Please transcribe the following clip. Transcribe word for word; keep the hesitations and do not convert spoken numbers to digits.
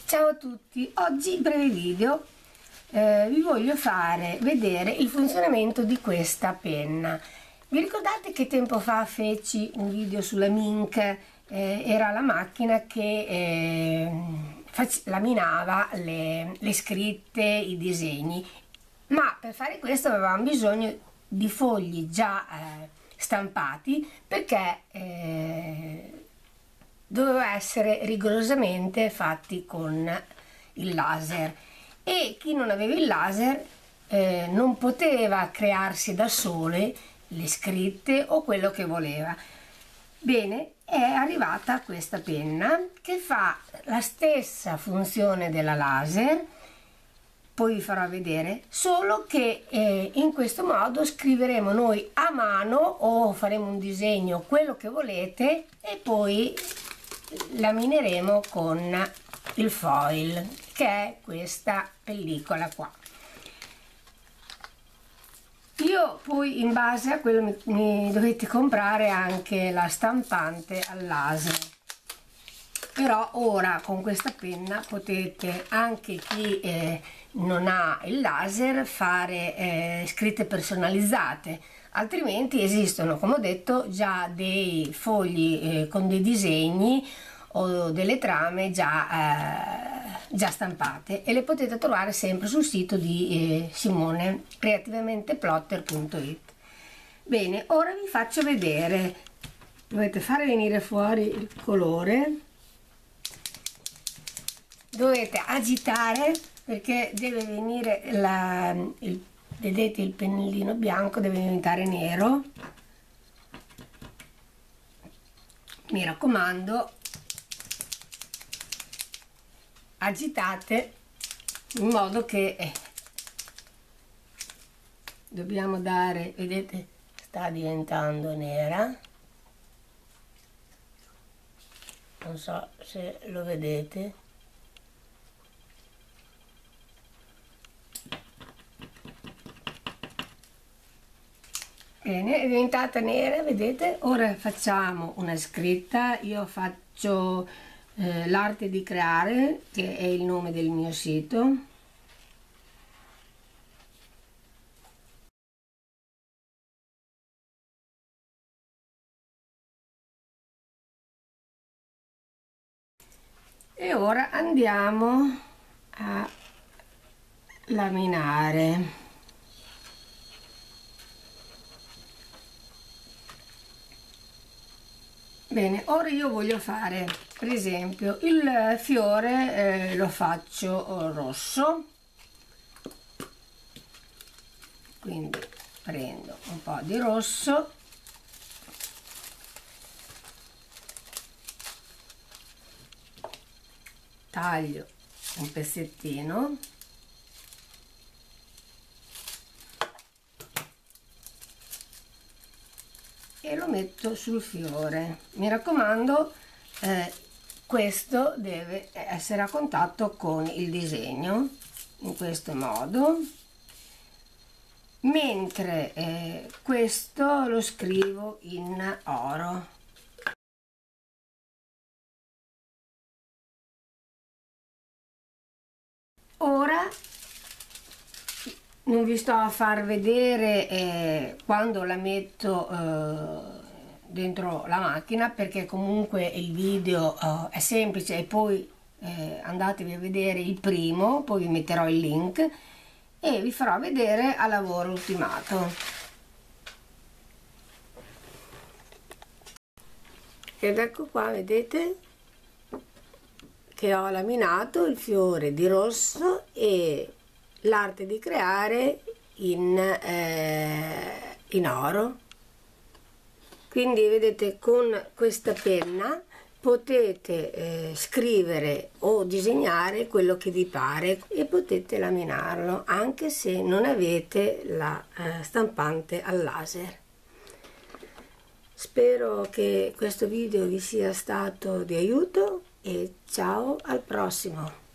Ciao a tutti, oggi breve video eh, vi voglio fare vedere il funzionamento di questa penna. Vi ricordate che tempo fa feci un video sulla Mink? Eh, era la macchina che eh, laminava le, le scritte, i disegni, ma per fare questo avevamo bisogno di fogli già eh, stampati, perché eh, doveva essere rigorosamente fatti con il laser, e chi non aveva il laser eh, non poteva crearsi da sole le scritte o quello che voleva. Bene, è arrivata questa penna che fa la stessa funzione della laser, poi vi farò vedere, solo che eh, in questo modo scriveremo noi a mano o faremo un disegno, quello che volete, e poi lamineremo con il foil, che è questa pellicola qua. Io poi, in base a quello, mi, mi dovete comprare anche la stampante al laser, però ora con questa penna potete, anche chi eh, non ha il laser, fare eh, scritte personalizzate. Altrimenti esistono, come ho detto, già dei fogli eh, con dei disegni o delle trame già, eh, già stampate, e le potete trovare sempre sul sito di eh, Simone, creativamente plotter punto it. Bene, ora vi faccio vedere. Dovete fare venire fuori il colore, dovete agitare perché deve venire la, il vedete, il pennellino bianco deve diventare nero. Mi raccomando, agitate in modo che eh, dobbiamo dare, vedete, sta diventando nera, non so se lo vedete. Bene, è diventata nera, vedete? Ora facciamo una scritta. Io faccio eh, l'arte di creare, che è il nome del mio sito. E ora andiamo a laminare. Bene, ora io voglio fare, per esempio, il fiore, eh, lo faccio rosso, quindi prendo un po' di rosso, taglio un pezzettino e lo metto sul fiore. Mi raccomando, eh, questo deve essere a contatto con il disegno, in questo modo, mentre eh, questo lo scrivo in oro. Ora non vi sto a far vedere eh, quando la metto eh, dentro la macchina, perché comunque il video eh, è semplice, e poi eh, andatevi a vedere il primo, poi vi metterò il link e vi farò vedere a lavoro ultimato. Ed ecco qua, vedete che ho laminato il fiore di rosso e l'arte di creare in, eh, in oro. Quindi vedete, con questa penna potete eh, scrivere o disegnare quello che vi pare e potete laminarlo anche se non avete la eh, stampante al laser. Spero che questo video vi sia stato di aiuto e ciao, al prossimo!